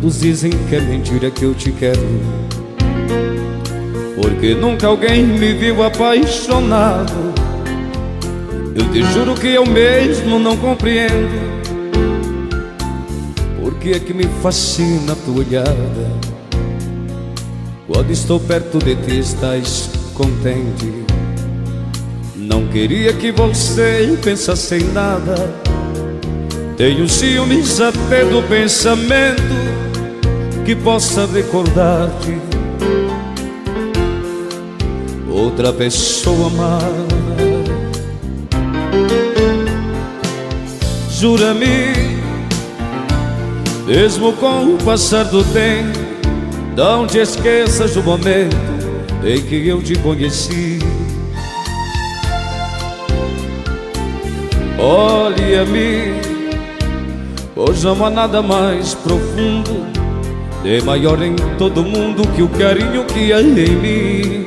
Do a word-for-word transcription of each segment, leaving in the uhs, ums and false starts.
Todos dizem que é mentira que eu te quero, porque nunca alguém me viu apaixonado. Eu te juro que eu mesmo não compreendo por que é que me fascina a tua olhada. Quando estou perto de ti estás contente. Não queria que você pensasse em nada. Tenho ciúmes até do pensamento que possa recordar-te outra pessoa amada. Jura-me, mesmo com o passar do tempo, não te esqueças do momento em que eu te conheci. Olha-me, pois não há nada mais profundo, nem maior em todo mundo que o carinho que há em mim.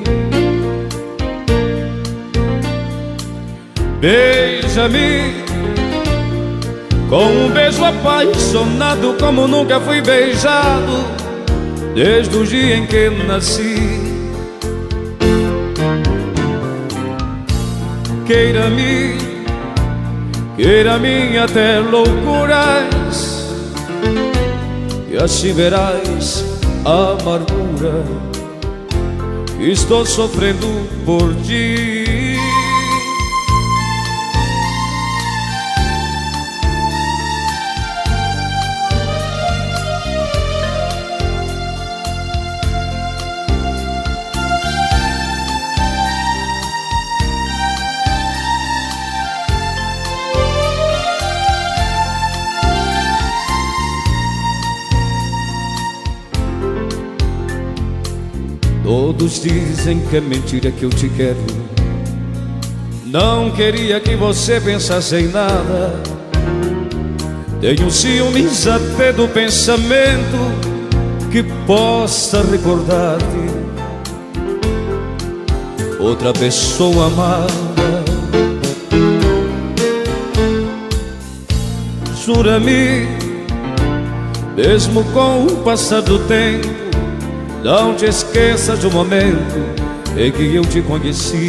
Beija-me com um beijo apaixonado como nunca fui beijado desde o dia em que nasci. Queira-me, queira-me até loucuras, e assim verás a amargura que estou sofrendo por ti. Todos dizem que é mentira que eu te quero. Não queria que você pensasse em nada. Tenho ciúmes até do pensamento que possa recordar-te outra pessoa amada. Jura-me, mesmo com o passar do tempo, não te esqueças do momento em que eu te conheci.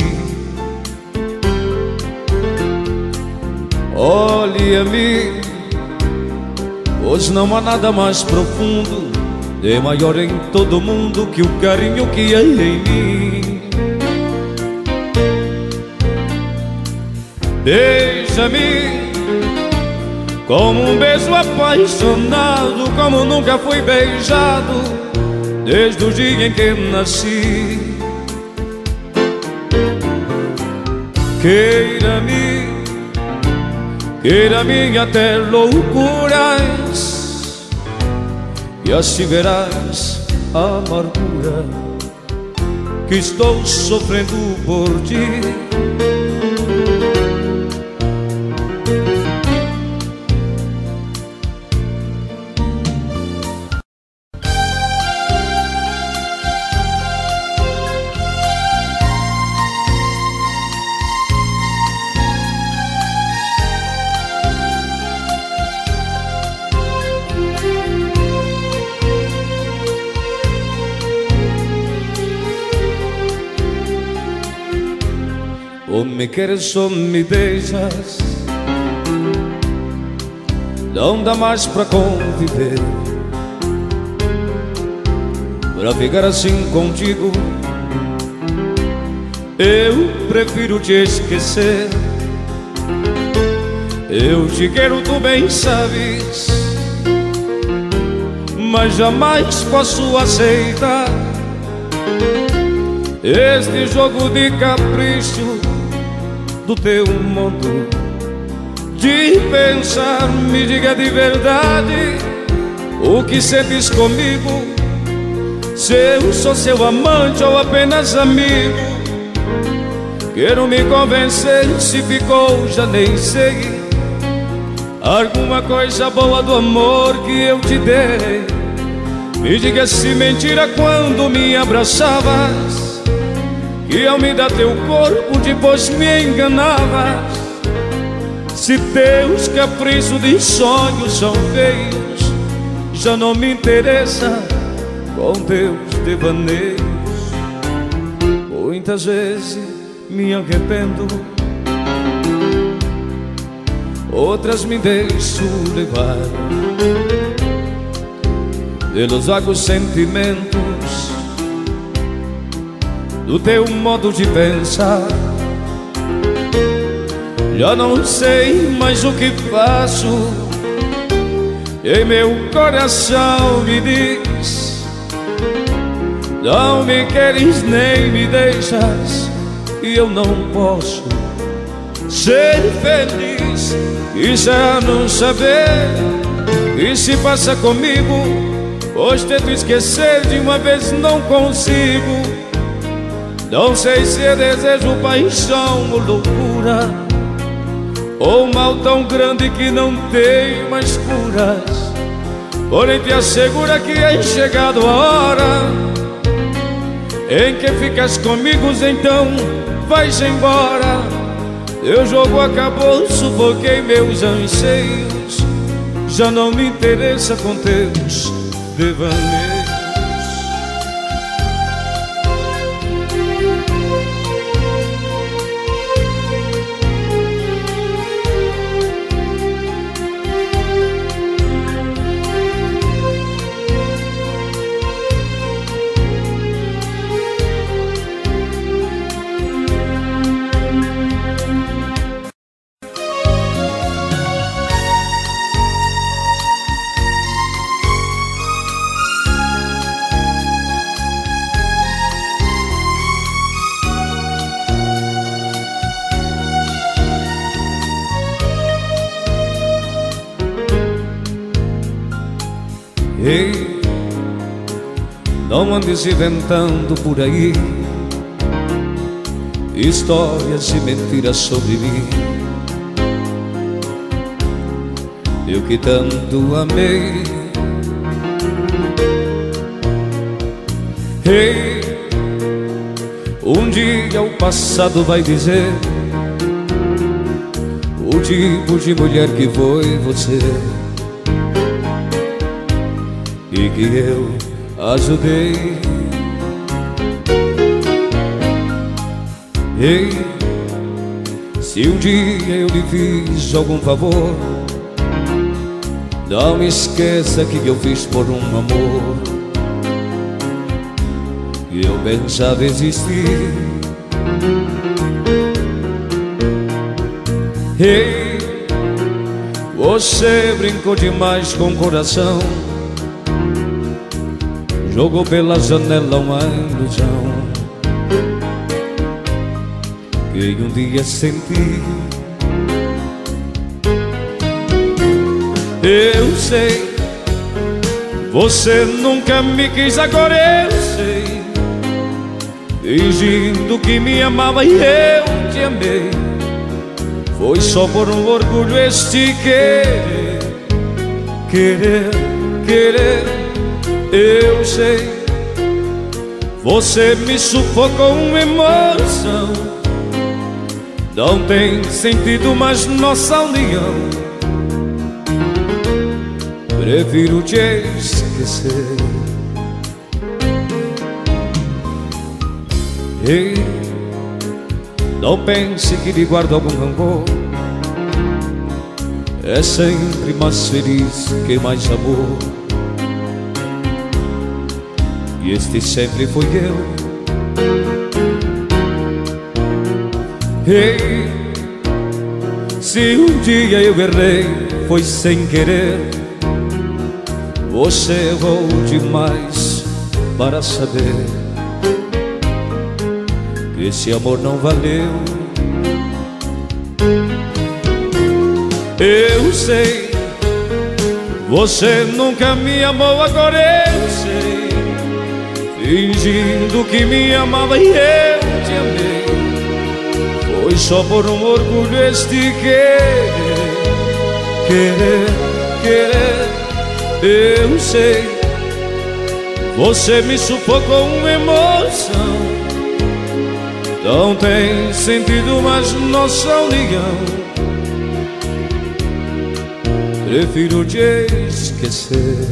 Olha-me, pois não há nada mais profundo, nem maior em todo mundo que o carinho que há em mim. Beija-me como um beijo apaixonado, como nunca fui beijado desde o dia em que nasci. Queira-me, queira-me até loucuras, e assim verás a amargura que estou sofrendo por ti. Ou me queres ou me deixas, não dá mais pra conviver. Pra ficar assim contigo, eu prefiro te esquecer. Eu te quero, tu bem sabes, mas jamais posso aceitar este jogo de capricho do teu mundo. De pensar, me diga de verdade o que sentes comigo, se eu sou seu amante ou apenas amigo. Quero me convencer, se ficou já nem sei. Alguma coisa boa do amor que eu te dei. Me diga se mentira quando me abraçavas, que ao me dar teu corpo depois me enganavas. Se teus caprichos de sonhos são feios, já não me interessa com teus devaneios. Muitas vezes me arrependo, outras me deixo levar pelos vagos sentimentos do teu modo de pensar. Já não sei mais o que faço, e meu coração me diz: não me queres nem me deixas, e eu não posso ser feliz. E já não saber e se passa comigo, hoje tento esquecer, de uma vez não consigo. Não sei se é desejo, paixão ou loucura, ou mal tão grande que não tem mais curas. Porém te assegura que é chegado a hora em que ficas comigo, então vais embora. Teu jogo acabou, sufoquei meus anseios, já não me interessa com teus devaneios. Ei, não andes inventando por aí histórias e mentiras sobre mim. Eu que tanto amei. Ei, um dia o passado vai dizer o tipo de mulher que foi você e que eu ajudei. Ei, se um dia eu lhe fiz algum favor, não me esqueça que eu fiz por um amor que eu pensava existir. Ei, você brincou demais com o coração, jogou pela janela uma ilusão que um dia senti. Eu sei, você nunca me quis, agora eu sei, fingindo que me amava e eu te amei. Foi só por um orgulho este querer, querer, querer. Eu sei, você me sufocou com emoção. Não tem sentido mais nossa união. Prefiro te esquecer. Ei, não pense que lhe guardo algum rancor. É sempre mais feliz que mais amor, e este sempre foi eu. Ei, se um dia eu errei, foi sem querer. Você errou demais para saber que esse amor não valeu. Eu sei, você nunca me amou, agora eu sei, fingindo que me amava e eu te amei. Foi só por um orgulho este querer, querer, querer. Eu sei, você me sufocou com emoção. Não tem sentido mais nossa união. prefiro te esquecer.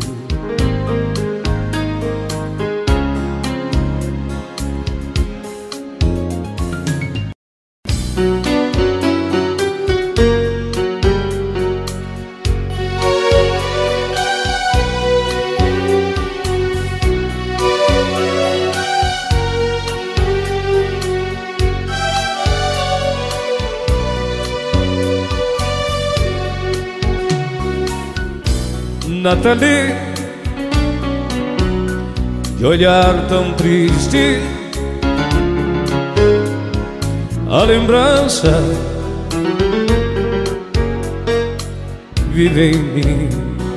Nathalie, de olhar tão triste, a lembrança vive em mim.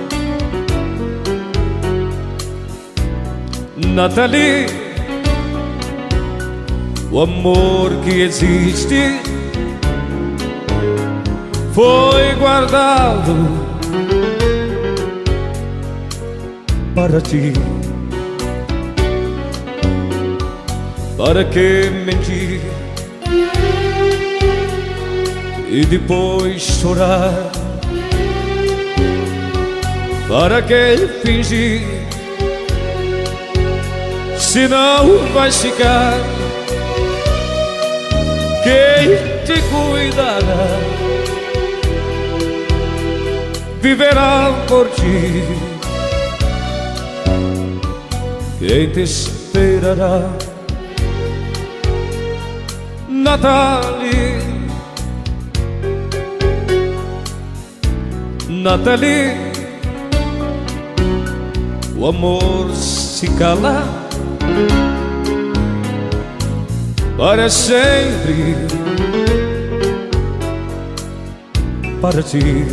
Nathalie, o amor que existe foi guardado para ti. Para que mentir e depois chorar? Para que fingir se não vais ficar? Quem te cuidará viverá por ti. Quem te esperará? Nathalie, Nathalie, o amor se cala para sempre, para ti.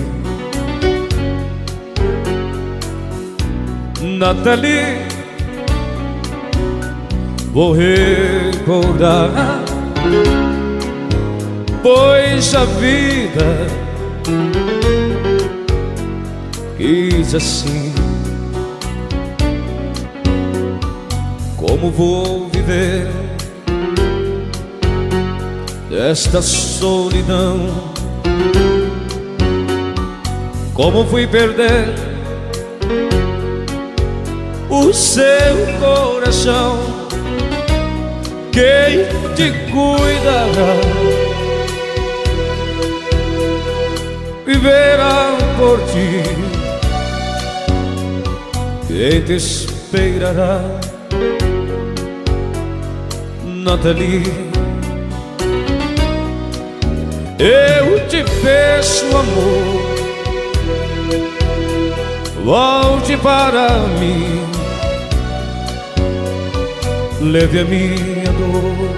Nathalie, vou recordar, pois a vida quis assim. Como vou viver desta solidão? Como fui perder o seu coração? Quem te cuidará viverá por ti. Quem te esperará? Nathalie, eu te peço, amor, volte para mim, leve a minha dor.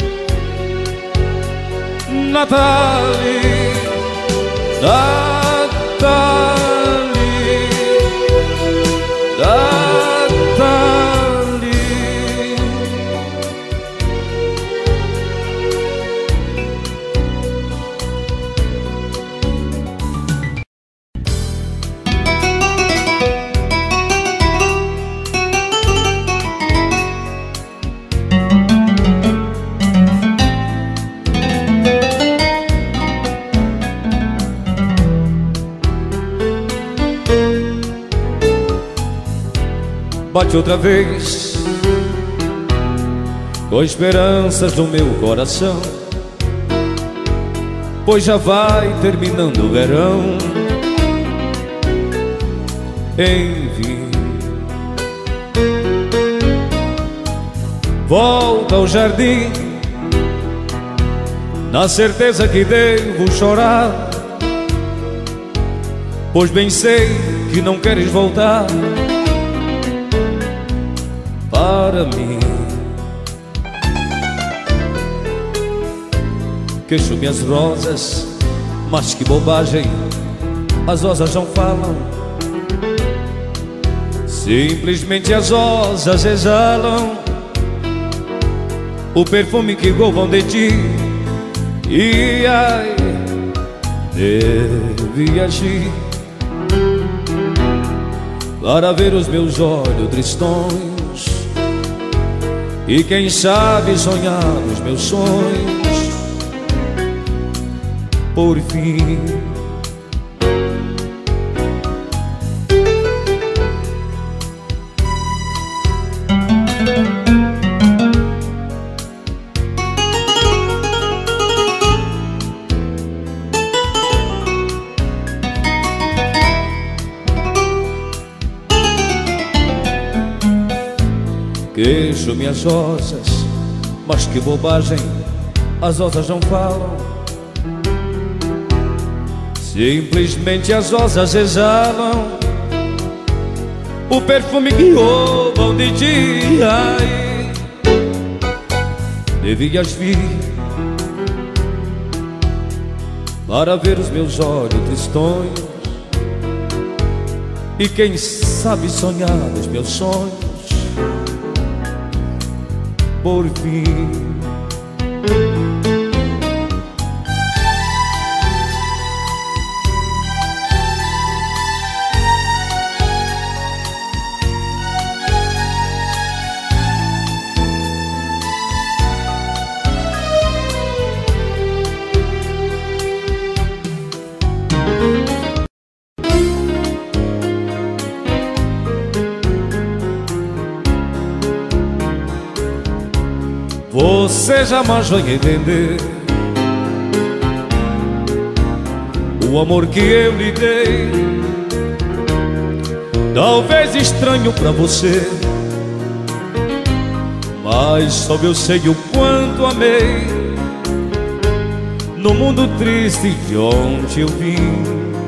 Nathalie, Nathalie, Nathalie. Bate outra vez com esperanças no meu coração, pois já vai terminando o verão. Enfim, volta ao jardim, na certeza que devo chorar, pois bem sei que não queres voltar para mim. Queixo-me as rosas, mas que bobagem, as rosas não falam. Simplesmente as rosas exalam o perfume que roubam de ti. E ai, deve agir para ver os meus olhos tristonhos e quem sabe sonhar os meus sonhos. Por fim, Queixo minhas rosas, mas que bobagem, as rosas não falam. Simplesmente as rosas exalam o perfume que roubam de dia. E devias vir para ver os meus olhos tristonhos e quem sabe sonhar os meus sonhos por fim. Você jamais vai entender o amor que eu lhe dei. Talvez estranho pra você, mas só eu sei o quanto amei. No mundo triste de onde eu vim,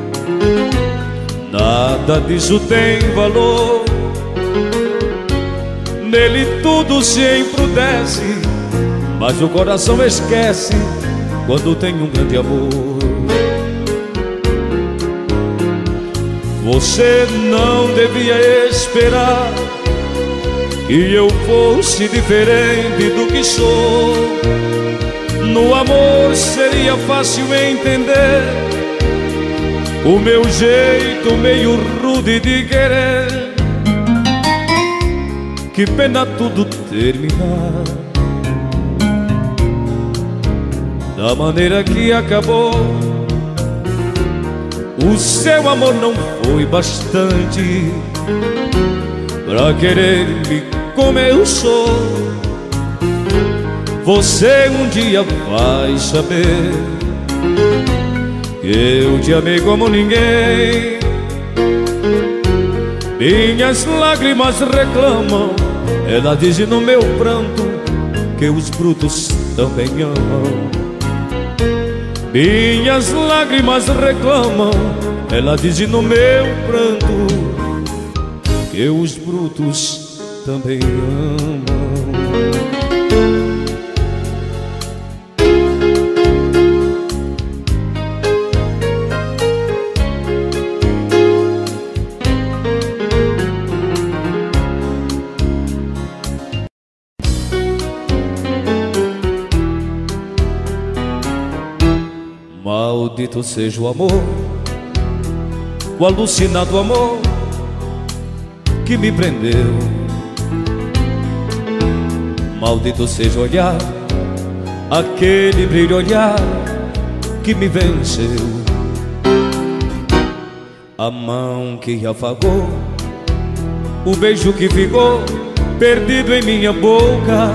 nada disso tem valor. Nele tudo se embrutece, mas o coração esquece quando tem um grande amor. Você não devia esperar que eu fosse diferente do que sou. No amor seria fácil entender o meu jeito meio rude de querer. Que pena tudo terminar da maneira que acabou. O seu amor não foi bastante pra querer-me como eu sou. Você um dia vai saber que eu te amei como ninguém. Minhas lágrimas reclamam, ela diz no meu pranto que os brutos também amam. Minhas lágrimas reclamam, ela diz no meu pranto que os brutos também amam. Maldito seja o amor, o alucinado amor que me prendeu. Maldito seja o olhar, aquele brilho olhar que me venceu. A mão que afagou, o beijo que ficou perdido em minha boca.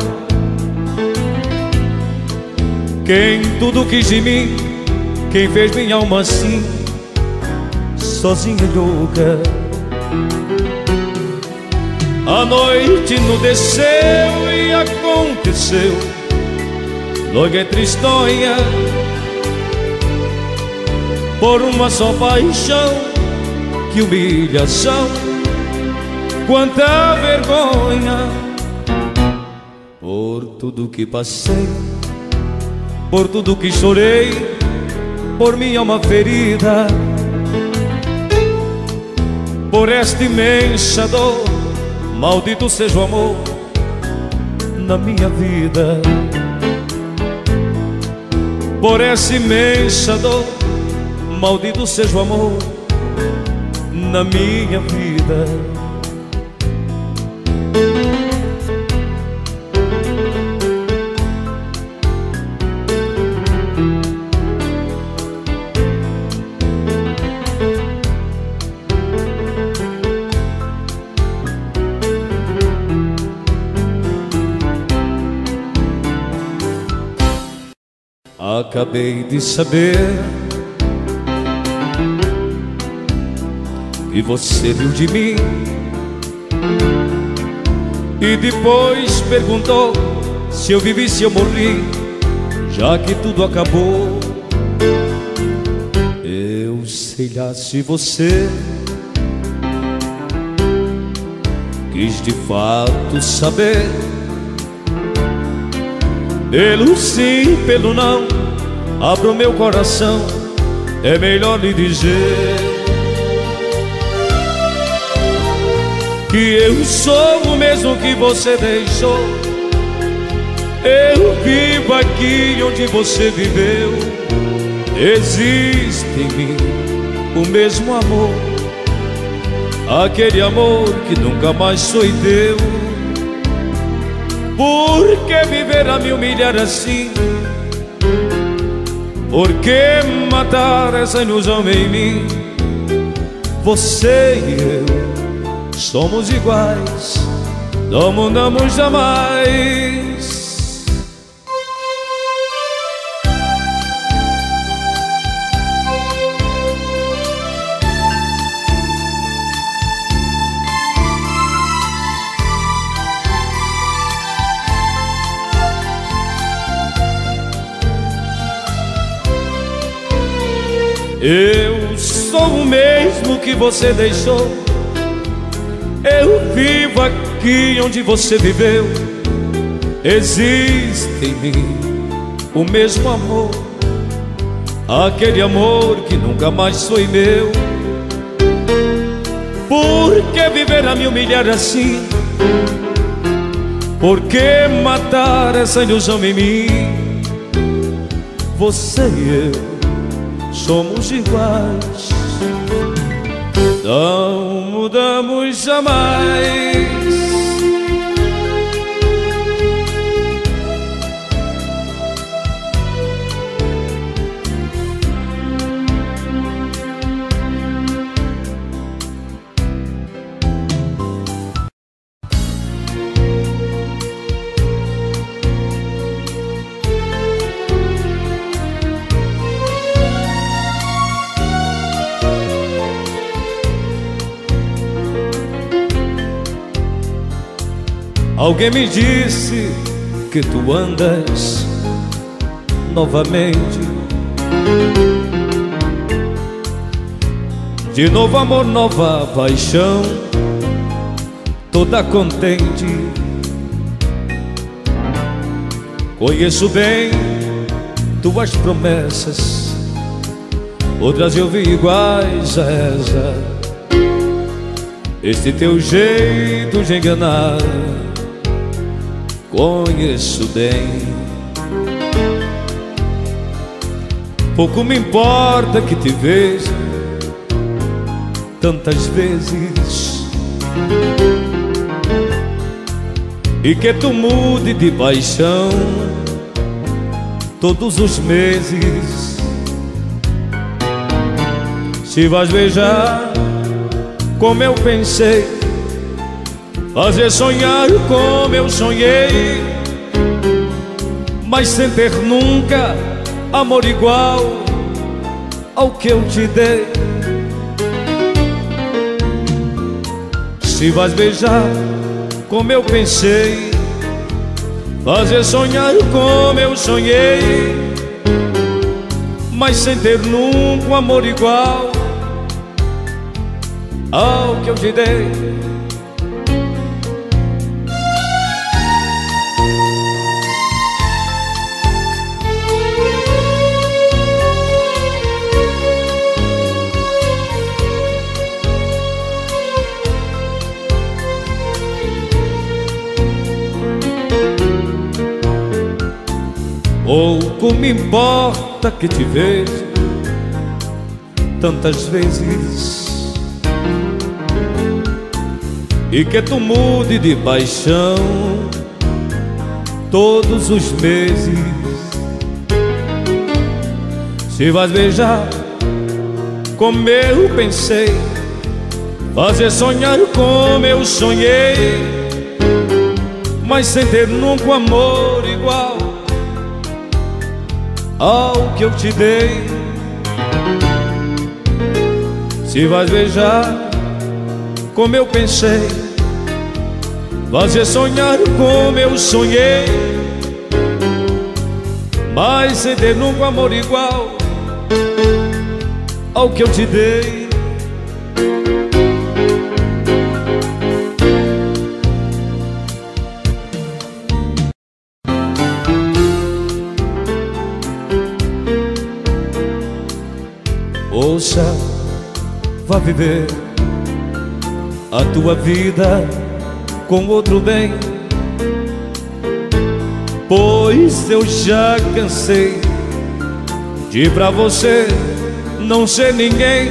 Quem tudo quis de mim, quem fez minha alma assim, sozinha e louca. A noite enudeceu e aconteceu logo entre tristonha, por uma só paixão. Que humilhação, quanta vergonha. Por tudo que passei, por tudo que chorei, por minha alma ferida, por esta imensa dor. Maldito seja o amor na minha vida. Por essa imensa dor, maldito seja o amor na minha vida. Acabei de saber que você riu de mim e depois perguntou se eu vivi, se eu morri, já que tudo acabou. Eu sei lá se você quis de fato saber, pelo sim, pelo não, abra o meu coração, é melhor lhe dizer que eu sou o mesmo que você deixou. Eu vivo aqui onde você viveu. Existe em mim o mesmo amor, aquele amor que nunca mais foi teu. Por que viver a me humilhar assim? Por que matar essa ilusão em mim? Você e eu somos iguais, não mudamos jamais. Eu sou o mesmo que você deixou. Eu vivo aqui onde você viveu. Existe em mim o mesmo amor, aquele amor que nunca mais foi meu. Por que viver a me humilhar assim? Por que matar essa ilusão em mim? Você e eu somos iguais, não mudamos jamais. Alguém me disse que tu andas novamente. De novo amor, nova paixão, toda contente. Conheço bem tuas promessas, outras eu vi iguais a essa. Este teu jeito de enganar conheço bem. Pouco me importa que te veja tantas vezes e que tu mude de paixão todos os meses. Se vais beijar como eu pensei, fazer sonhar como eu sonhei, mas sem ter nunca amor igual ao que eu te dei. Se vais beijar como eu pensei, fazer sonhar como eu sonhei, mas sem ter nunca um amor igual ao que eu te dei. Pouco me importa que te veja tantas vezes e que tu mude de paixão todos os meses. Se vais beijar como eu pensei, fazer sonhar como eu sonhei, mas sem ter nunca um amor igual ao que eu te dei. Se vais beijar como eu pensei, fazer sonhar como eu sonhei, mas sem ter nunca amor igual ao que eu te dei. Ouça, vá viver a tua vida com outro bem, pois eu já cansei de pra você não ser ninguém.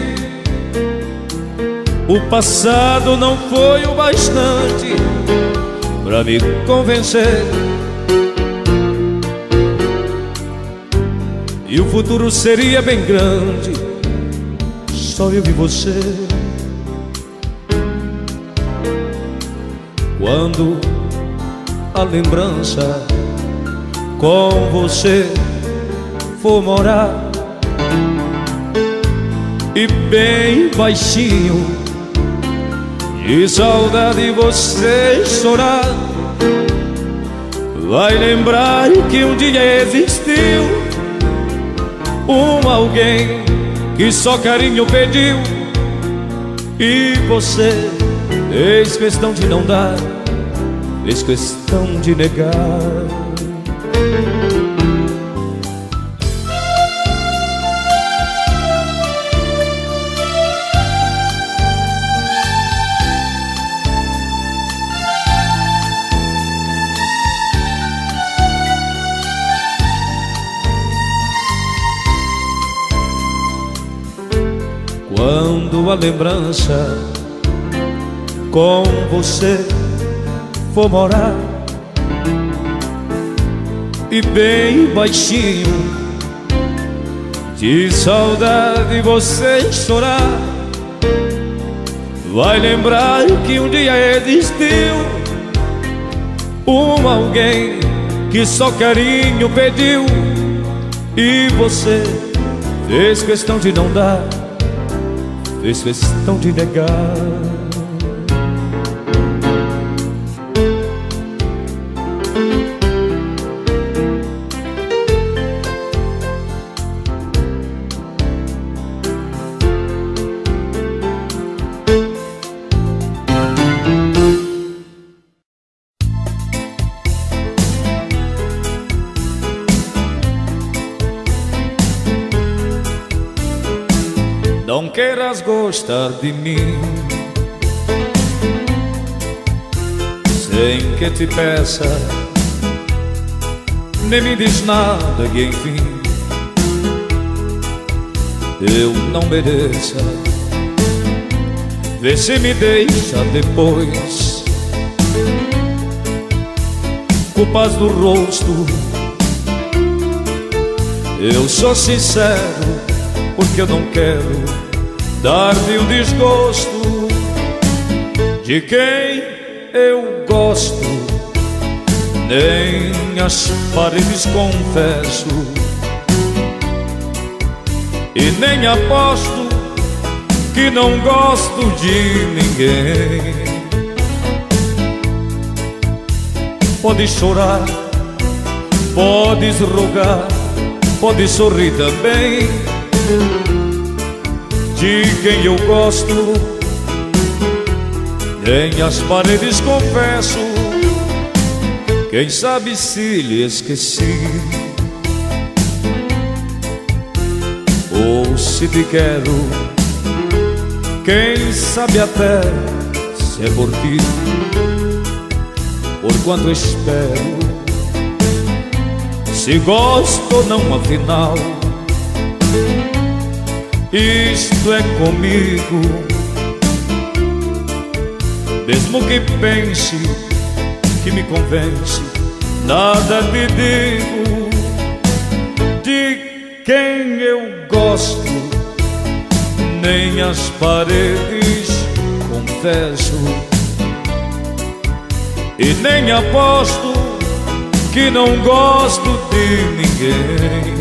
O passado não foi o bastante pra me convencer, e o futuro seria bem grande, só eu e você. Quando a lembrança com você for morar, e bem baixinho de saudade você chorar, vai lembrar que um dia existiu um alguém que só carinho pediu, e você fez questão de não dar, fez questão de negar. Quando a lembrança com você for morar, e bem baixinho de saudade você chorar, vai lembrar que um dia existiu um alguém que só carinho pediu, e você fez questão de não dar, fez questão de negar. Não queiras gostar de mim sem que te peça, nem me diz nada que enfim eu não mereça. Vê se me deixa depois culpas do rosto. Eu sou sincero porque eu não quero dar-lhe um desgosto de quem eu gosto, nem as paredes confesso, e nem aposto que não gosto de ninguém. Pode chorar, podes rogar, pode sorrir também, de quem eu gosto, nem as paredes confesso. Quem sabe se lhe esqueci, ou se te quero, quem sabe até se é por ti, por quanto espero, se gosto ou não afinal. Isto é comigo, mesmo que pense que me convence, nada te digo de quem eu gosto, nem as paredes confesso, e nem aposto que não gosto de ninguém.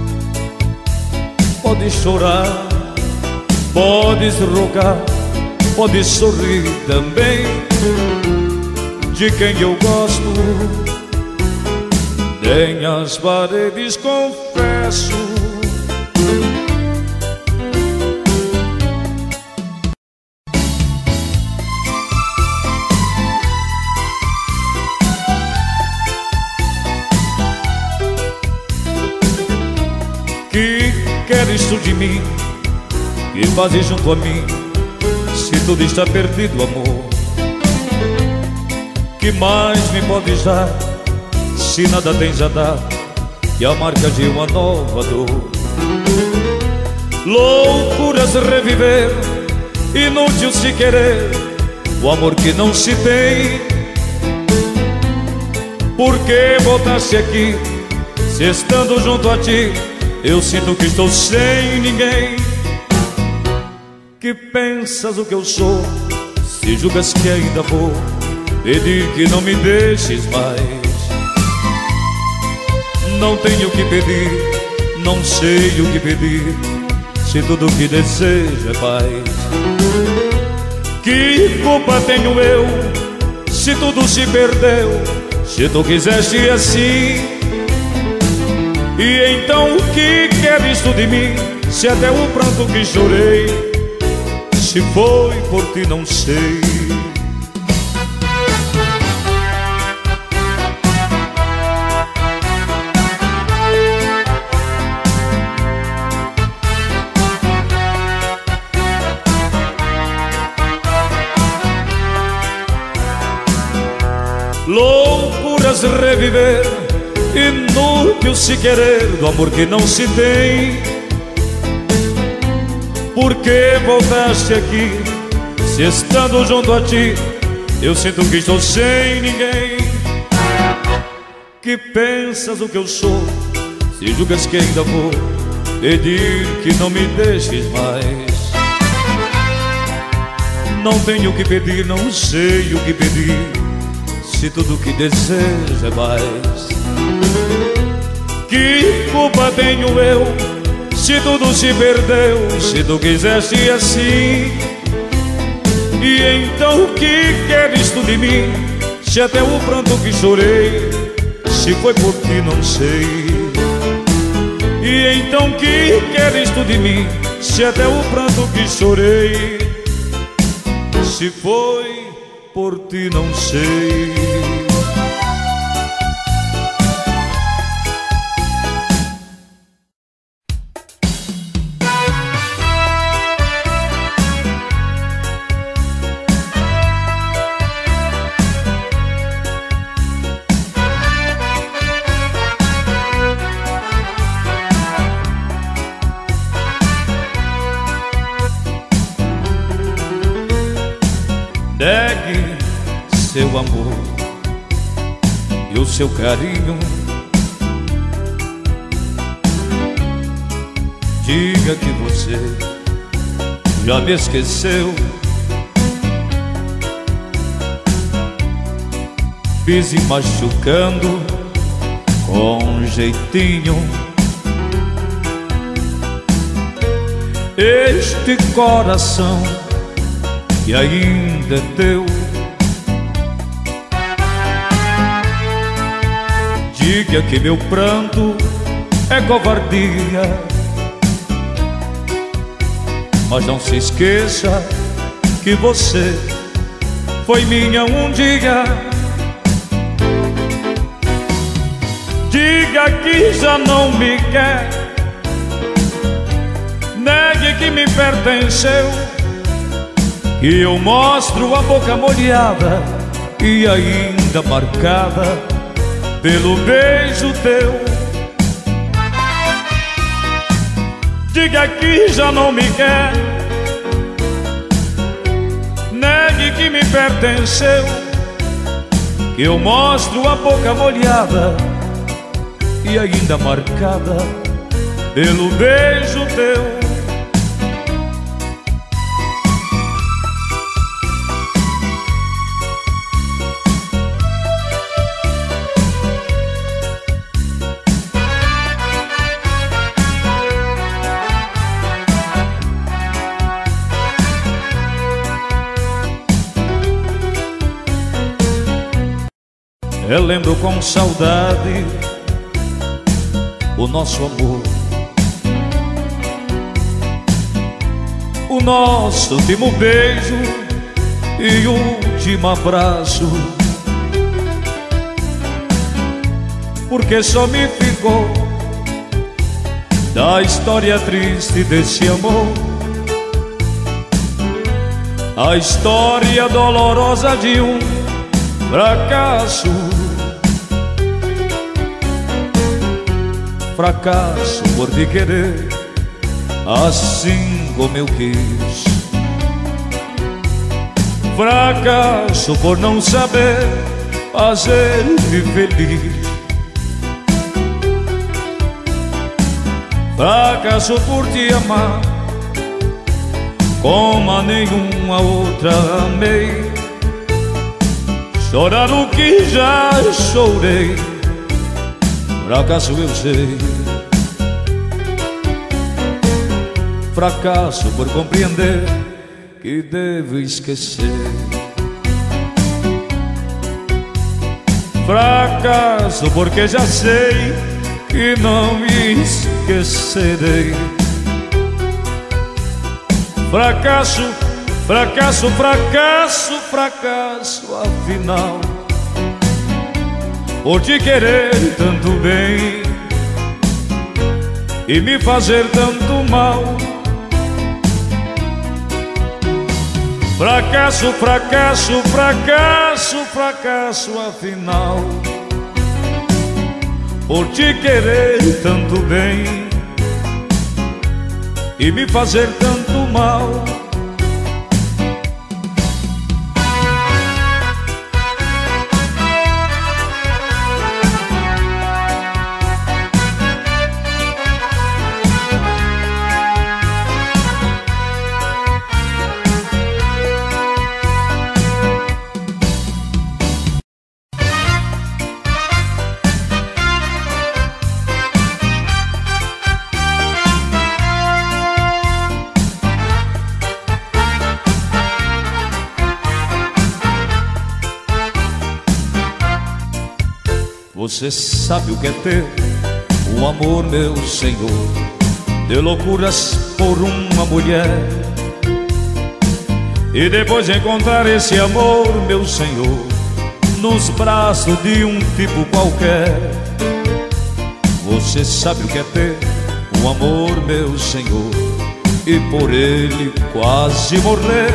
Podes chorar, podes rogar, pode sorrir também de quem eu gosto. Nem as paredes confesso. Que queres tu de mim? Que fazes junto a mim? Se tudo está perdido, amor, que mais me podes dar? Se nada tens a dar, e a marca de uma nova dor. Loucuras reviver, inútil se querer o amor que não se tem. Por que voltaste aqui, se estando junto a ti eu sinto que estou sem ninguém? Que pensas o que eu sou, se julgas que ainda vou pedir que não me deixes mais? Não tenho o que pedir, não sei o que pedir, se tudo o que desejo é paz. Que culpa tenho eu, se tudo se perdeu, se tu quiseste assim? E então o que queres tu de mim, se até o pranto que chorei, se foi por ti não sei. Loucuras reviver, inútil se querer do amor que não se tem. Por que voltaste aqui, se estando junto a ti eu sinto que estou sem ninguém? Que pensas o que eu sou, se julgas que ainda vou pedir que não me deixes mais? Não tenho o que pedir, não sei o que pedir, se tudo o que desejo é mais. Que culpa tenho eu, se tudo se perdeu, se tu quiseste assim? E então o que queres tu de mim, se até o pranto que chorei, se foi por ti não sei. E então o que queres tu de mim, se até o pranto que chorei, se foi por ti não sei. Negue seu amor e o seu carinho, diga que você já me esqueceu. Pise machucando com jeitinho este coração que ainda é teu. Diga que meu pranto é covardia, mas não se esqueça que você foi minha um dia. Diga que já não me quer, negue que me pertenceu, e eu mostro a boca molhada e ainda marcada pelo beijo teu. Diga que já não me quer, negue que me pertenceu, que eu mostro a boca molhada e ainda marcada pelo beijo teu. relembro com saudade o nosso amor, o nosso último beijo e último abraço, porque só me ficou da história triste desse amor a história dolorosa de um fracasso. Fracasso por te querer assim como eu quis. Fracasso por não saber fazer-me feliz. Fracasso por te amar como a nenhuma outra amei. Chorar o que já chorei, fracasso eu sei. Fracasso por compreender que devo esquecer. Fracasso porque já sei que não me esquecerei. Fracasso, fracasso, fracasso, fracasso, afinal, por te querer tanto bem e me fazer tanto mal. Fracasso, fracasso, fracasso, fracasso, afinal, por te querer tanto bem e me fazer tanto mal. Você sabe o que é ter um amor, meu Senhor, de loucuras por uma mulher, e depois encontrar esse amor, meu Senhor, nos braços de um tipo qualquer. Você sabe o que é ter um amor, meu Senhor, e por ele quase morrer,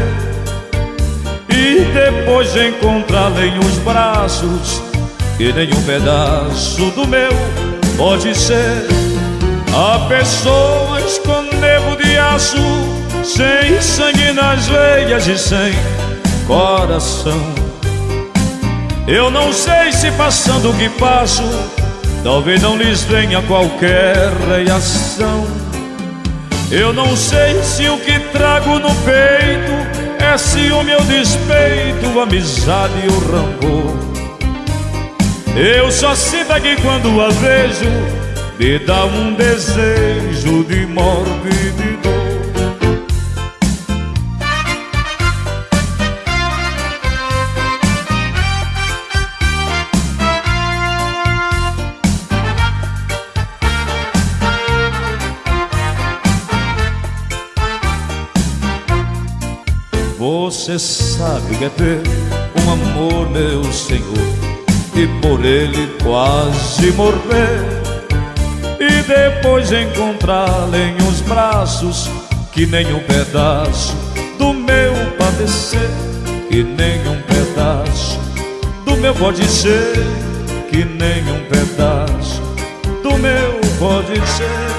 e depois encontrá-lo em os braços que nenhum pedaço do meu pode ser. Há pessoas com nervo de aço, sem sangue nas veias e sem coração. Eu não sei se passando o que passo, talvez não lhes venha qualquer reação. Eu não sei se o que trago no peito é ciúme ou despeito, amizade ou rancor. Eu só sinto que quando a vejo me dá um desejo de morte e de dor. Você sabe o que é ter um amor, meu Senhor, e por ele quase morrer, e depois encontrá-lo em os braços que nem um pedaço do meu padecer, que nem um pedaço do meu pode ser, que nem um pedaço do meu pode ser.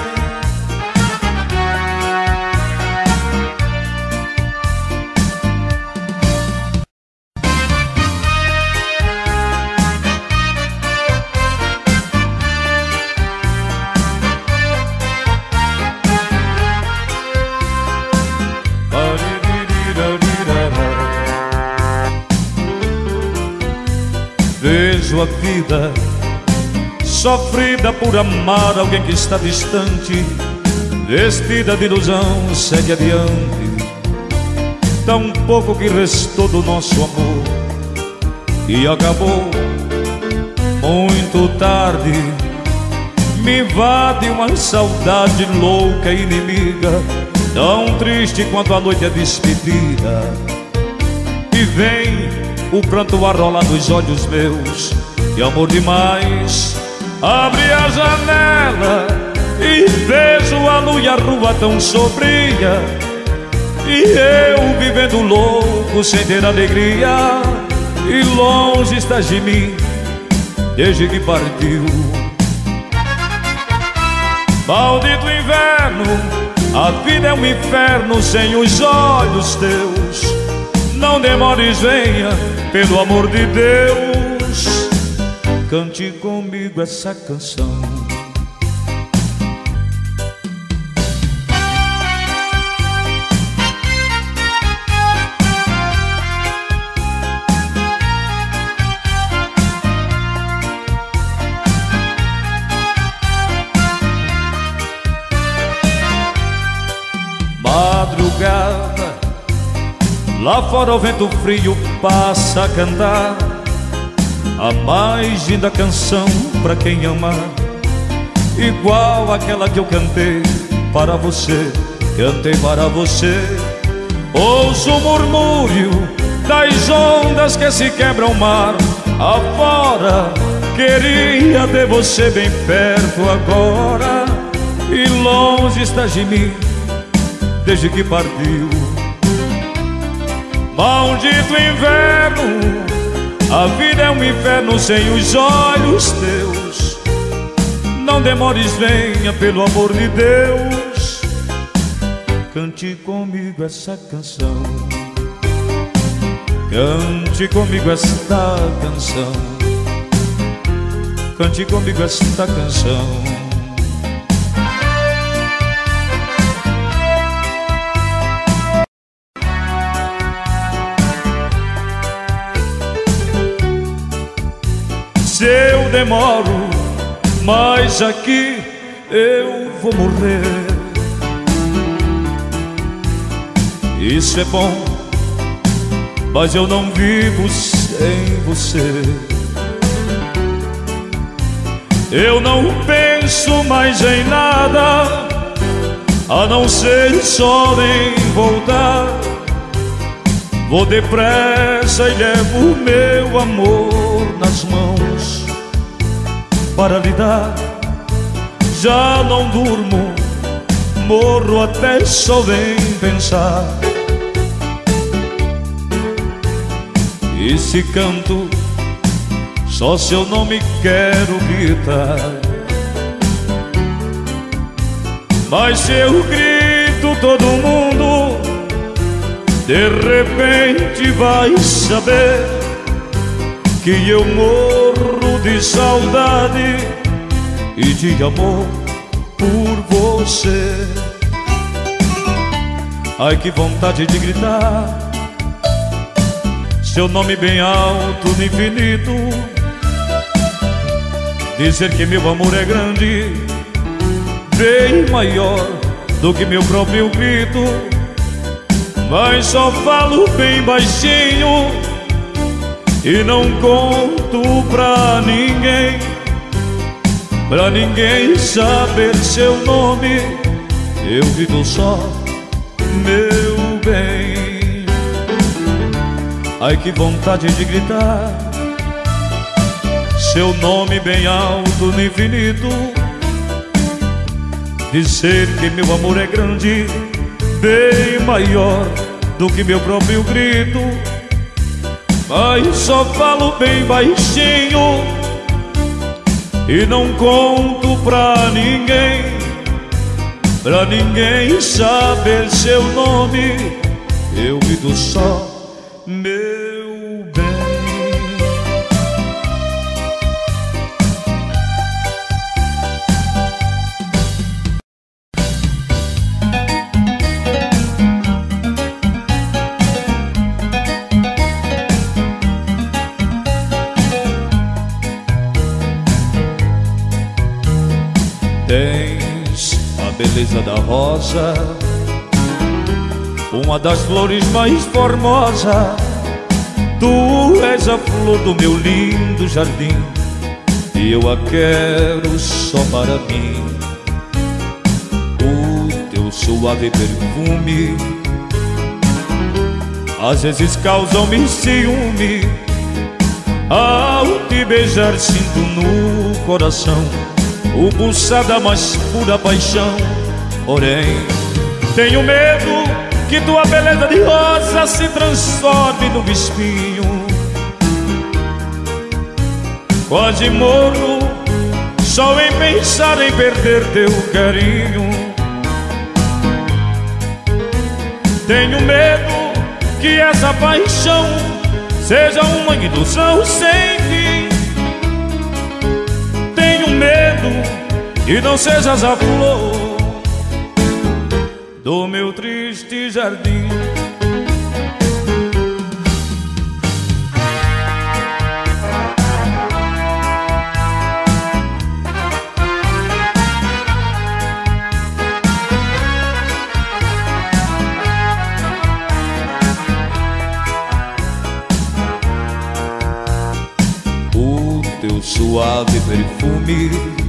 Vejo a vida sofrida por amar alguém que está distante, vestida de ilusão, segue adiante. Tão pouco que restou do nosso amor e acabou muito tarde me invade uma saudade louca e inimiga, tão triste quanto a noite é despedida. E vem o pranto a rolar dos olhos meus, de amor demais. Abre a janela e vejo a lua e a rua tão sombria, e eu vivendo louco sem ter alegria. E longe estás de mim desde que partiu. Maldito inverno, a vida é um inferno sem os olhos teus. Não demores, venha, pelo amor de Deus, cante comigo essa canção. Madrugada, lá fora o vento frio passa a cantar a mais linda canção pra quem ama, igual aquela que eu cantei para você, cantei para você. Ouço o murmúrio das ondas que se quebram o mar afora, queria ter você bem perto agora. E longe estás de mim desde que partiu. Maldito inverno, a vida é um inferno sem os olhos teus. Não demores, venha, pelo amor de Deus, cante comigo essa canção. Cante comigo esta canção. Cante comigo esta canção. Se eu demoro, mas aqui eu vou morrer. Isso é bom, mas eu não vivo sem você. Eu não penso mais em nada, a não ser só em voltar. Vou depressa e levo o meu amor nas mãos para lhe dar. Já não durmo, morro até só em pensar. E se canto, só seu nome quero gritar. Mas se eu grito, todo mundo de repente vai saber que eu morro de saudade e de amor por você. Ai, que vontade de gritar seu nome bem alto no infinito, dizer que meu amor é grande, bem maior do que meu próprio grito. Mas só falo bem baixinho e não conto pra ninguém, pra ninguém saber seu nome. Eu grito só, meu bem. Ai, que vontade de gritar seu nome bem alto no infinito, dizer que meu amor é grande, bem maior do que meu próprio grito. Mas só falo bem baixinho e não conto pra ninguém, pra ninguém saber seu nome. Eu grito só, meu bem. Tens a beleza da rosa, uma das flores mais formosas. Tu és a flor do meu lindo jardim, e eu a quero só para mim. O teu suave perfume às vezes causa-me ciúme. Ao te beijar sinto no coração o pulsar da mais pura paixão. Porém, tenho medo que tua beleza de rosa se transforme num espinho. Quase morro só em pensar em perder teu carinho. Tenho medo que essa paixão seja uma ilusão sem fim. Tenho medo que não sejas a flor do meu triste jardim. Teu suave perfume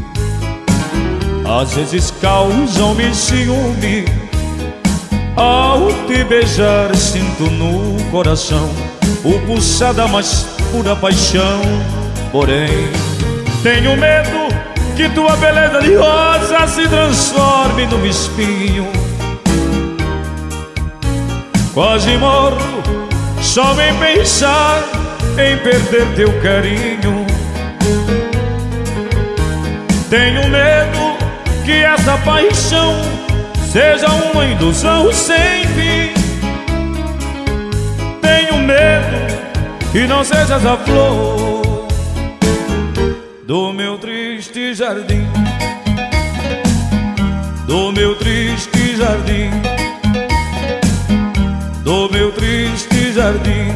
às vezes causa-me ciúme. Ao te beijar sinto no coração o pulsar da mais pura paixão. Porém, tenho medo que tua beleza de rosa se transforme num espinho. Quase morro só em pensar em perder teu carinho. Tenho medo que essa paixão seja uma ilusão sem fim. Tenho medo que não sejas a flor do meu triste jardim. Do meu triste jardim. Do meu triste jardim.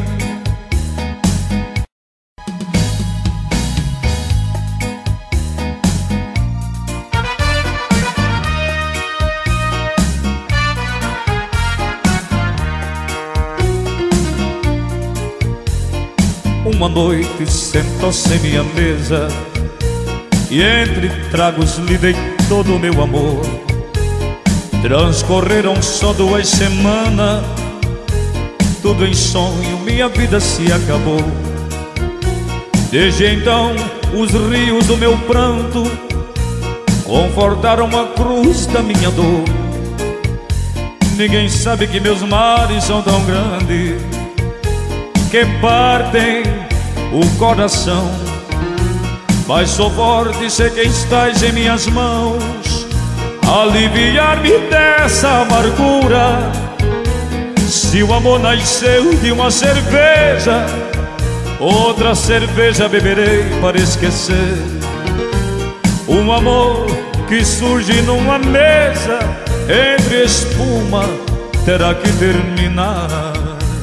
Uma noite sentou-se em minha mesa e entre tragos lhe dei todo o meu amor. Transcorreram só duas semanas, tudo em sonho, minha vida se acabou. Desde então os rios do meu pranto confortaram a cruz da minha dor. Ninguém sabe que meus mares são tão grandes que partem o coração, mas sou forte e sei que estás em minhas mãos, aliviar-me dessa amargura. Se o amor nasceu de uma cerveja, outra cerveja beberei para esquecer. Um amor que surge numa mesa entre espuma terá que terminar.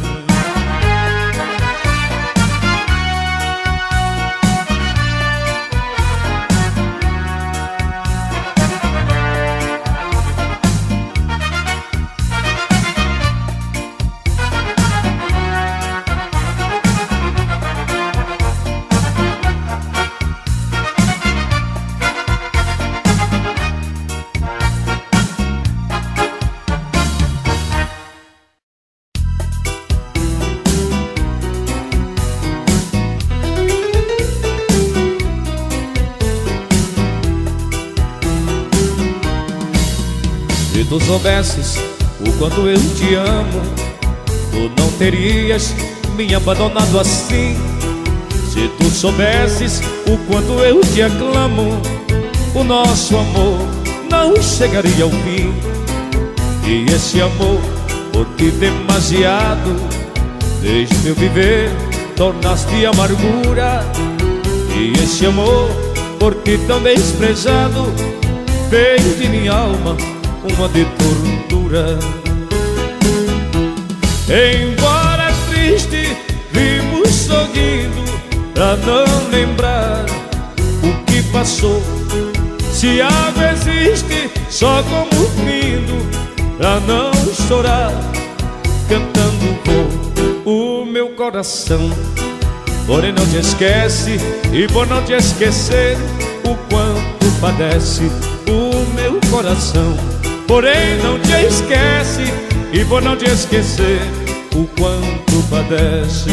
Se tu soubesses o quanto eu te amo, tu não terias me abandonado assim. Se tu soubesses o quanto eu te aclamo, o nosso amor não chegaria ao fim. E esse amor, por ti demasiado, desde meu viver tornaste amargura. E esse amor, por ti tão desprezado, fez de minha alma uma de tortura. Embora triste, vivo sorrindo pra não lembrar o que passou. Se água existe só como vindo, pra não chorar, cantando vou. O meu coração porém não te esquece. E por não te esquecer, o quanto padece o meu coração. Porém não te esquece, e por não te esquecer, o quanto padece.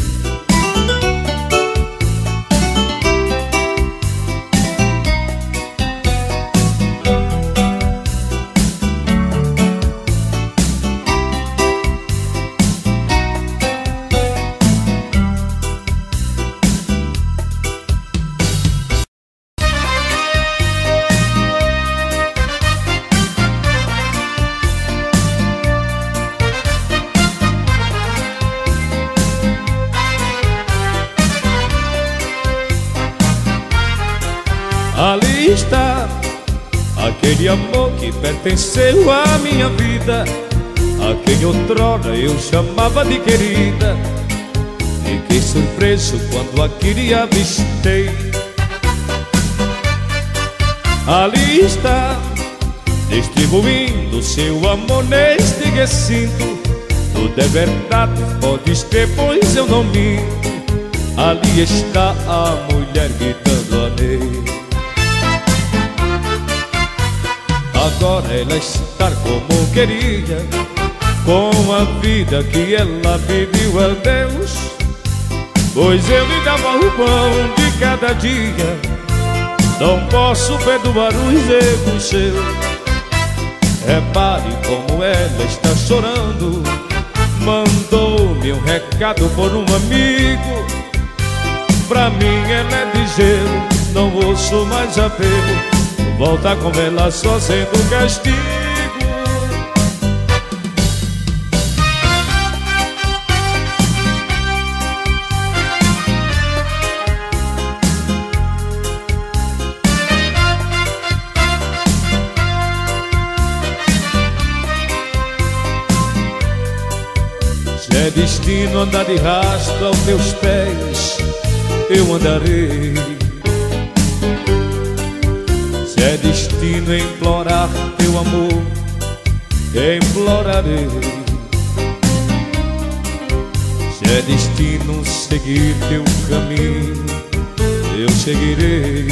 Ali está aquele amor que pertenceu à minha vida, a quem outrora eu chamava de querida. Fiquei surpreso quando aquele avistei. Ali está, distribuindo seu amor neste recinto. Tudo é verdade, podes crer, pois eu não minto. Ali está a mulher gritando amei. Agora ela está como queria, com a vida que ela pediu a Deus. Pois eu lhe dava o pão de cada dia, não posso perdoar os erros seus. Repare como ela está chorando, mandou-me um recado por um amigo. Pra mim ela é de gelo, não ouço mais apelo. Volta com ela só sendo castigo. Se é destino andar de rastro aos teus pés, eu andarei. Se é destino implorar teu amor, implorarei. Se é destino seguir teu caminho, eu seguirei.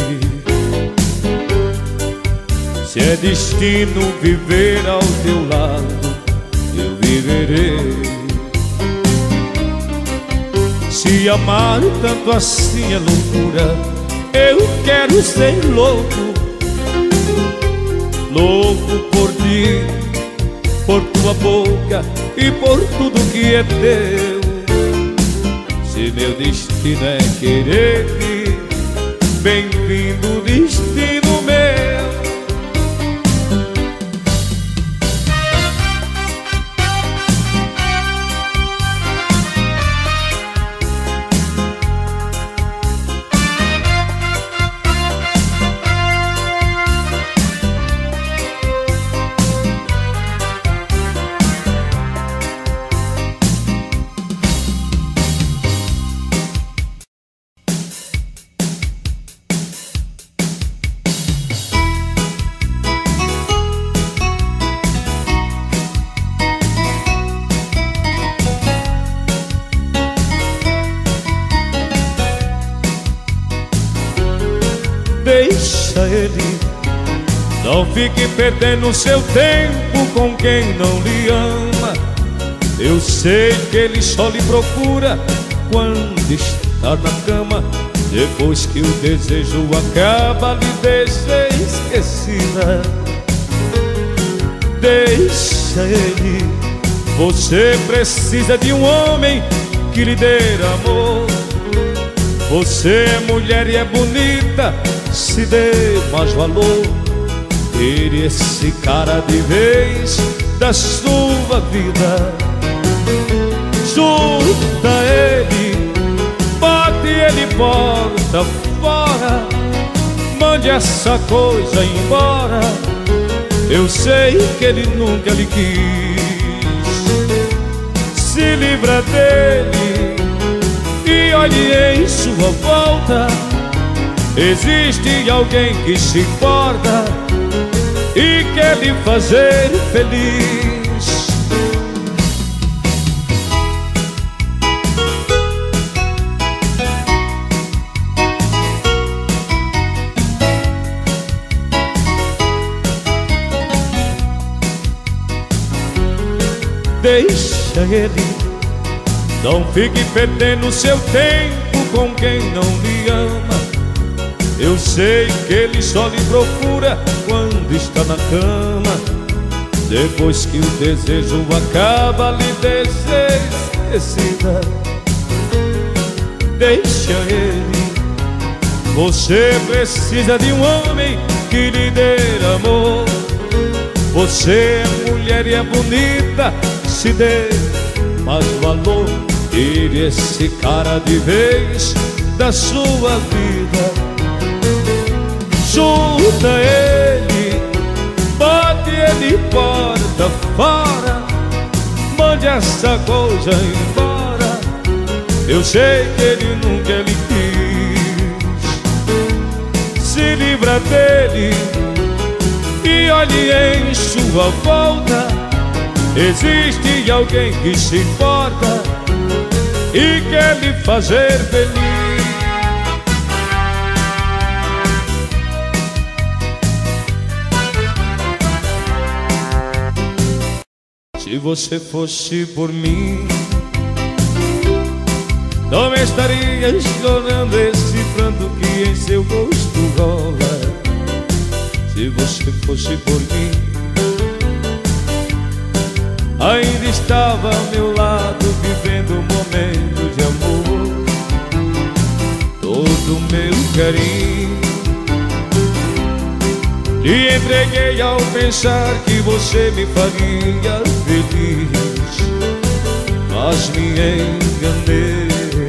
Se é destino viver ao teu lado, eu viverei. Se amar tanto assim é loucura, eu quero ser louco. Louco por ti, por tua boca e por tudo que é teu. Se meu destino é querer-te, bem-vindo destino meu. Deixa ele, não fique perdendo seu tempo com quem não lhe ama. Eu sei que ele só lhe procura quando está na cama. Depois que o desejo acaba, lhe deixa esquecida. Deixa ele, você precisa de um homem que lhe dê amor. Você é mulher e é bonita, se dê mais valor. Tire esse cara de vez da sua vida. Chuta ele, bote ele porta fora. Mande essa coisa embora. Eu sei que ele nunca lhe quis. Se livra dele e olhe em sua volta. Existe alguém que se importa e quer lhe fazer feliz. deixa ele. Não fique perdendo seu tempo com quem não lhe ama. Eu sei que ele só lhe procura quando está na cama. Depois que o desejo acaba, lhe deixa esquecida. Deixa ele. Você precisa de um homem que lhe dê amor. Você é mulher e é bonita, se dê mais valor. Tire esse cara de vez da sua vida. Chuta ele, bote ele porta fora, mande essa coisa embora. Eu sei que ele nunca lhe quis. Se livra dele e olhe em sua volta. Existe alguém que se importa e quer lhe fazer feliz. Se você fosse por mim, não me estaria chorando esse pranto que em seu rosto rola. Se você fosse por mim, ainda estava ao meu lado, vivendo um momento de amor. Todo meu carinho lhe entreguei ao pensar que você me faria feliz. Mas me enganei.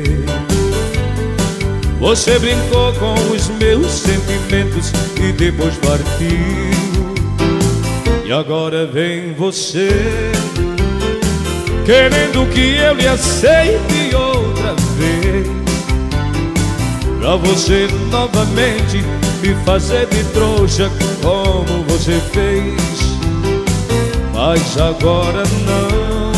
Você brincou com os meus sentimentos e depois partiu. E agora vem você, querendo que eu lhe aceite outra vez, pra você novamente me fazer de trouxa como você fez. Mas agora não,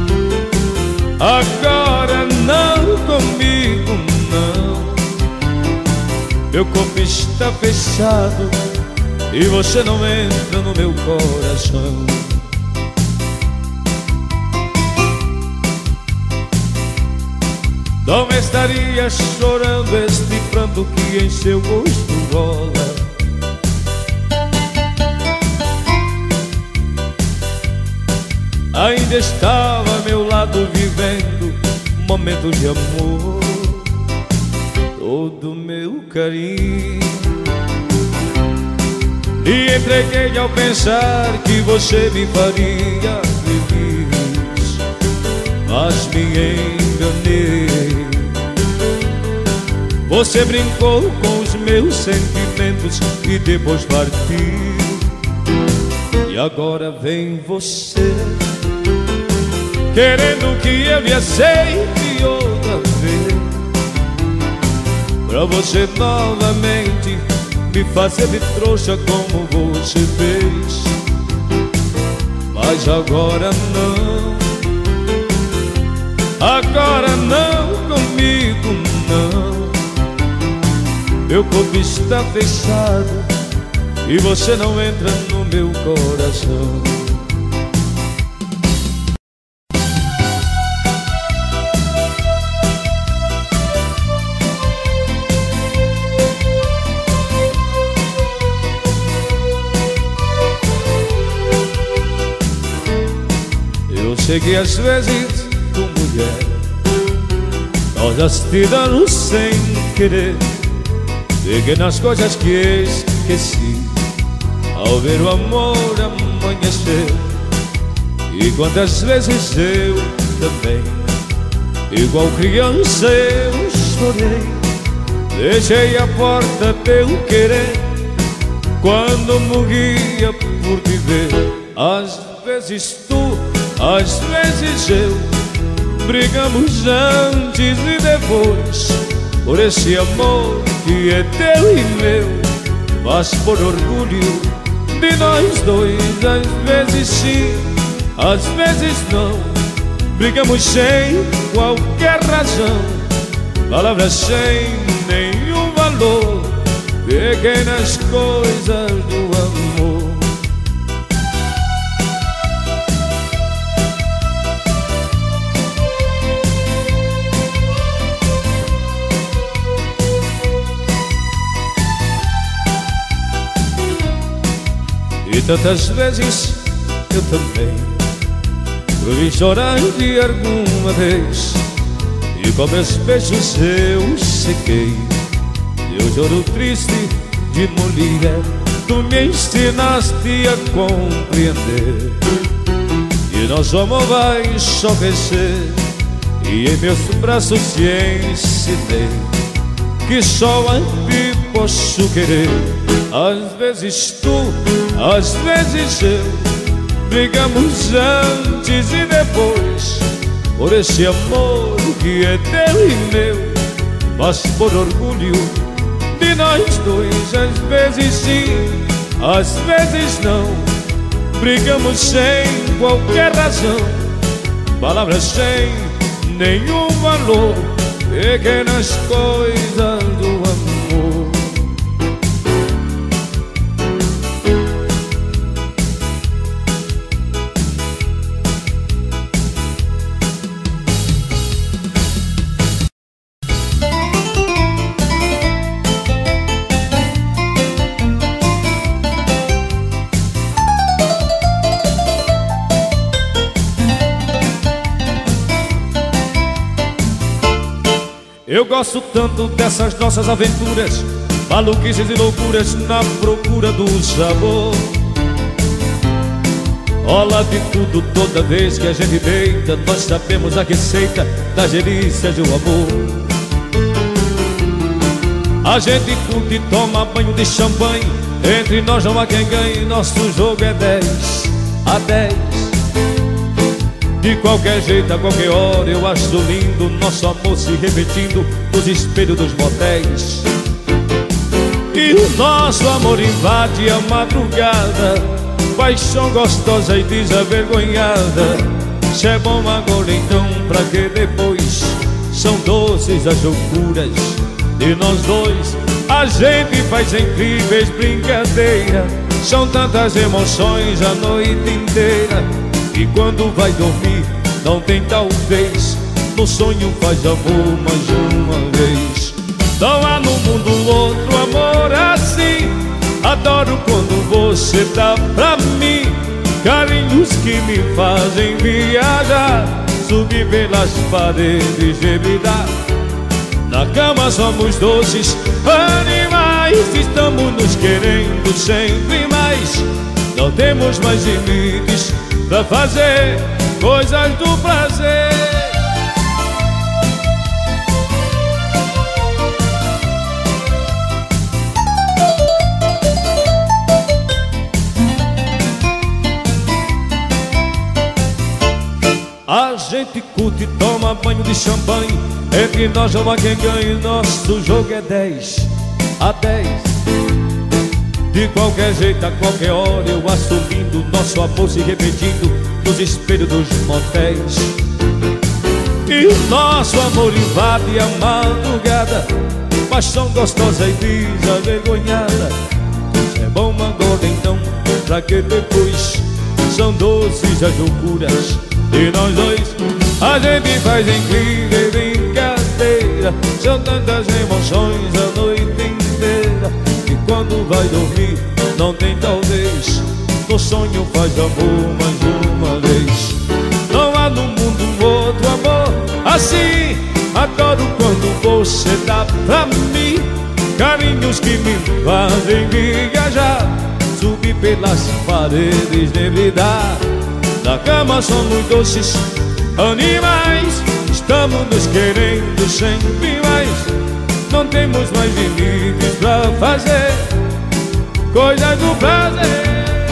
agora não comigo não. Meu corpo está fechado e você não entra no meu coração. Não estaria chorando este pranto que em seu rosto rola. Ainda estava ao meu lado vivendo um momento de amor. Todo meu carinho e entreguei ao pensar que você me faria feliz. Mas me enganei. Você brincou com os meus sentimentos e depois partiu. E agora vem você, querendo que eu lhe aceite outra vez, pra você novamente me fazer de trouxa como você fez. Mas agora não, agora não comigo não. Meu corpo está fechado e você não entra no meu coração. Eu sei que às vezes tu, mulher, nós já te dando sem querer pequenas coisas que esqueci ao ver o amor amanhecer. E quantas vezes eu também, igual criança, eu chorei. Deixei a porta teu querer quando morria por te ver. Às vezes tu, às vezes eu, brigamos antes e depois por esse amor que é teu e meu, mas por orgulho de nós dois. Às vezes sim, às vezes não, brigamos sem qualquer razão, palavras sem nenhum valor, pequenas coisas do amor. tantas vezes eu também vi chorar de alguma vez, e com meus beijos eu sequei. Eu choro triste de mulher, tu me ensinaste a compreender, e nosso amor vai só crescer. E em meus braços te ensinei que só a ti posso querer. Às vezes tu, às vezes eu, brigamos antes e depois, por esse amor que é teu e meu, mas por orgulho de nós dois. Às vezes sim, às vezes não, brigamos sem qualquer razão, palavras sem nenhum valor, pequenas coisas do amor. Eu gosto tanto dessas nossas aventuras, maluquices e loucuras na procura do sabor. Rola de tudo toda vez que a gente deita, nós sabemos a receita das delícias do amor. A gente curte e toma banho de champanhe, entre nós não há quem ganhe, nosso jogo é dez a dez. De qualquer jeito, a qualquer hora, eu acho lindo nosso amor se repetindo nos espelhos dos motéis. E o nosso amor invade a madrugada, paixão gostosa e desavergonhada. Se é bom agora então, pra que depois? São doces as loucuras de nós dois. A gente faz incríveis brincadeiras, são tantas emoções a noite inteira. E quando vai dormir, não tem talvez, no sonho faz amor mais uma vez. Não há no mundo outro amor assim, adoro quando você dá pra mim carinhos que me fazem viajar, subir pelas paredes de brilhar. Na cama somos doces animais, estamos nos querendo sempre mais. Não temos mais limites pra fazer coisas do prazer. A gente curte e toma banho de champanhe, entre nós não há quem ganhe, nosso jogo é dez a dez. De qualquer jeito, a qualquer hora, eu acho lindo nosso amor se repetindo nos espelhos dos motéis. E o nosso amor invade a madrugada, paixão gostosa e desavergonhada. Se é bom agora então, pra que depois? São doces as loucuras de nós dois. A gente faz incrível brincadeira, são tantas emoções a noite inteira. E quando vai dormir, não tem talvez, no sonho faz amor mais uma vez. Não há no mundo outro amor assim, adoro quando você dá pra mim carinhos que me fazem viajar, subir pelas paredes de brilhar. Na cama somos doces animais, estamos nos querendo sempre mais. Não temos mais limites pra fazer coisas do prazer.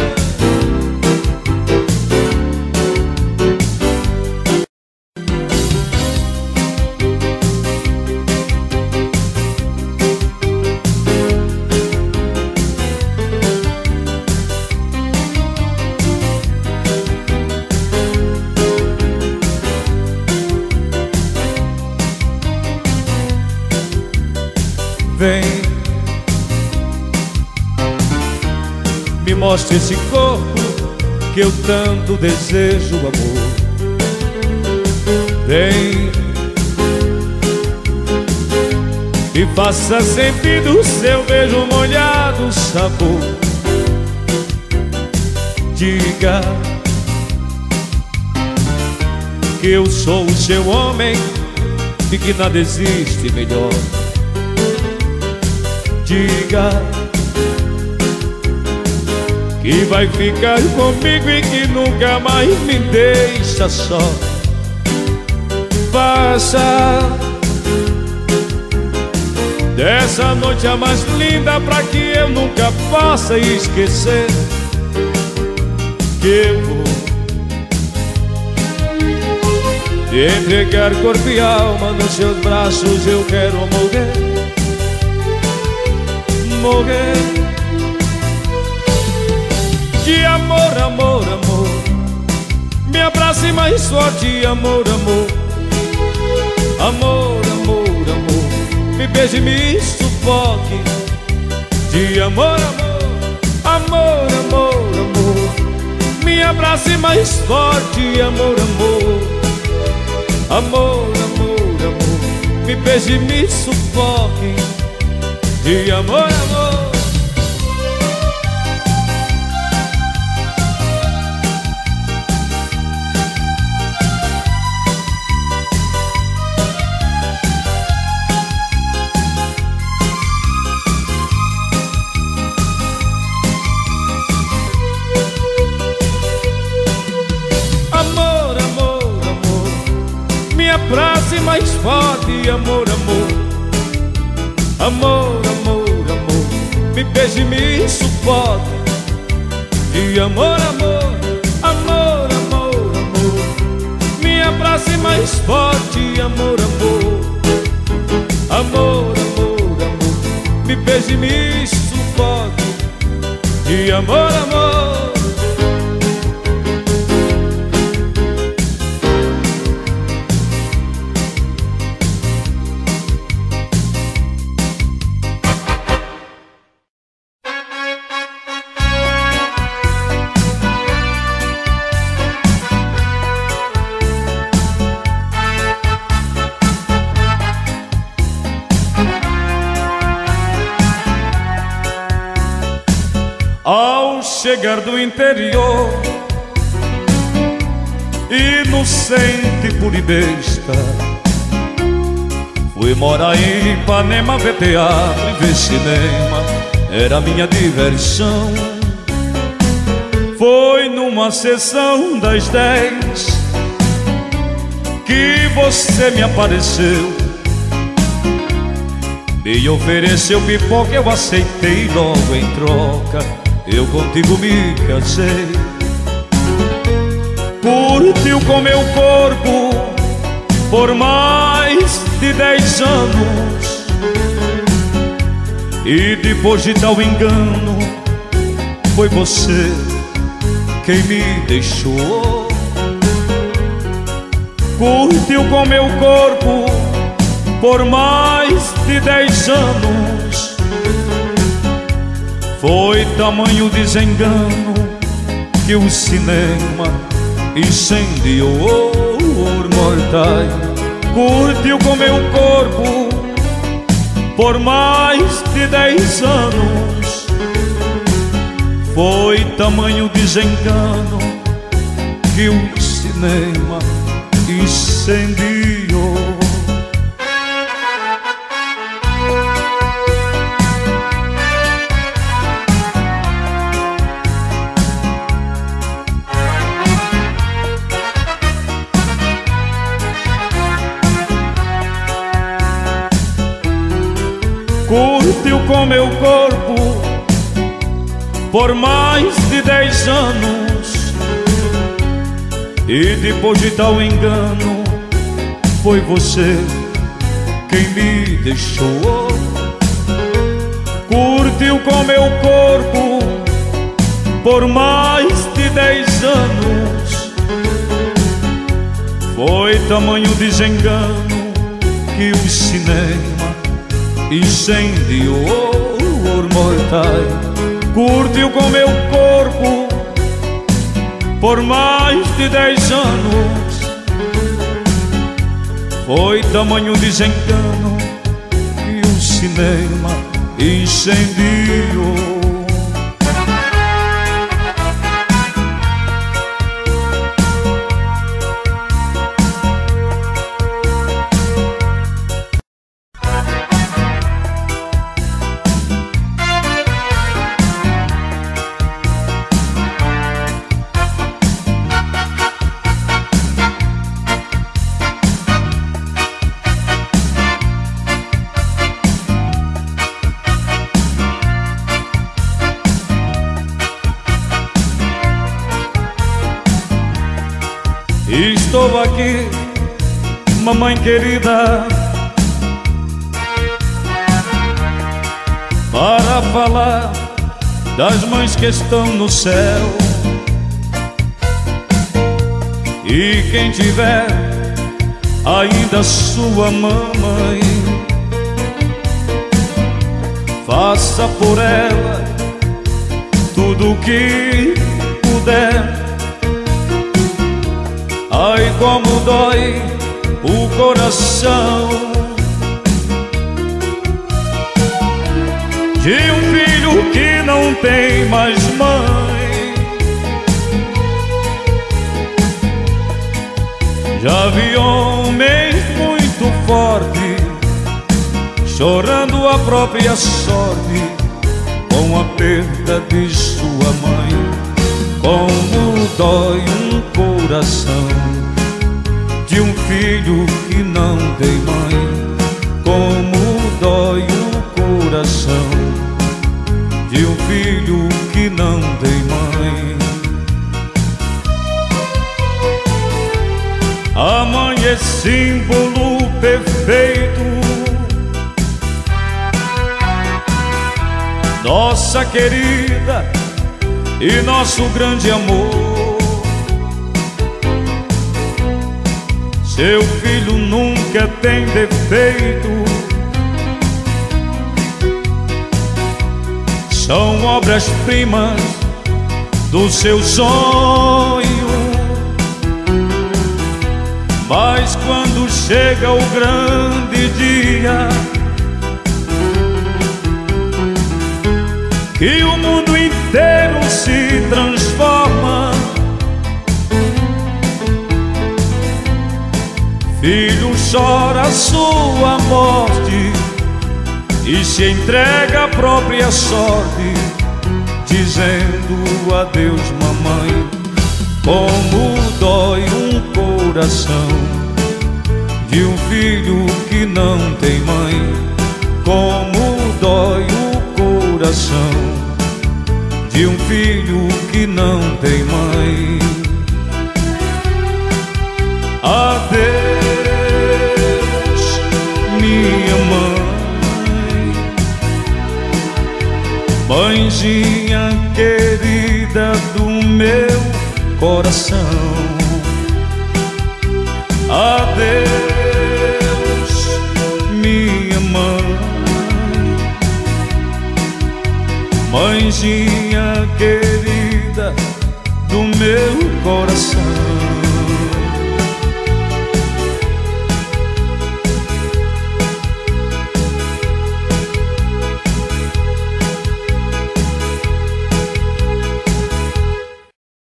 Vem, me mostre esse corpo que eu tanto desejo, amor. Vem, e faça sentir do seu beijo molhado sabor. Diga que eu sou o seu homem e que nada existe melhor. Diga que vai ficar comigo e que nunca mais me deixa só. Faça dessa noite a mais linda pra que eu nunca possa esquecer. Que eu vou te entregar corpo e alma nos seus braços. Eu quero morrer, morrer de amor, amor, amor. Me abrace mais forte, amor, amor. Amor, amor, amor. Me beije, me sufoque de amor, amor. Amor, amor, amor. Me abrace mais forte, amor, amor. Amor, amor, amor. Me beije, me sufoque de amor, amor. Abrace mais forte, amor, amor. Amor, amor, amor. Me beije, me sufoque de amor, amor. Amor, amor, amor. Me abrace mais forte, amor, amor. Amor, amor, amor. Me beije, me sufoque de amor, amor. Ao chegar do interior, inocente, pura e besta, fui morar em Ipanema, ver teatro e ver cinema, era minha diversão. Foi numa sessão das dez que você me apareceu, me ofereceu pipoca, eu aceitei logo em troca. Eu contigo me casei. Curtiu com meu corpo por mais de dez anos, e depois de tal engano foi você quem me deixou. Curtiu com meu corpo por mais de dez anos, foi tamanho desengano que o cinema incendiou por mortais. Curtiu com meu corpo por mais de dez anos, foi tamanho desengano que o cinema incendiou. Curtiu com meu corpo por mais de dez anos, e depois de tal engano foi você quem me deixou. Curtiu com meu corpo por mais de dez anos, foi tamanho desengano que o cinema incendiou por mortais. Curtiu com meu corpo por mais de dez anos, foi tamanho desengano que o cinema incendiou. estou aqui, mamãe querida, para falar das mães que estão no céu. E quem tiver ainda sua mamãe, faça por ela tudo o que puder. Ai, como dói o coração de um filho que não tem mais mãe. Já vi homens muito fortes chorando a própria sorte com a perda de sua mãe. Como dói um coração de um filho que não tem mãe. Como dói o coração de um filho que não tem mãe. A mãe é símbolo perfeito, nossa querida e nosso grande amor. Seu filho nunca tem defeito, são obras-primas do seu sonho. Mas quando chega o grande dia que o mundo inteiro se transforma, filho chora a sua morte e se entrega à própria sorte, dizendo adeus, mamãe. Como dói um coração de um filho que não tem mãe. Como dói o coração de um filho que não tem mãe. Adeus, minha mãe, mãezinha querida do meu coração. Adeus, minha mãe, mãezinha querida do meu coração.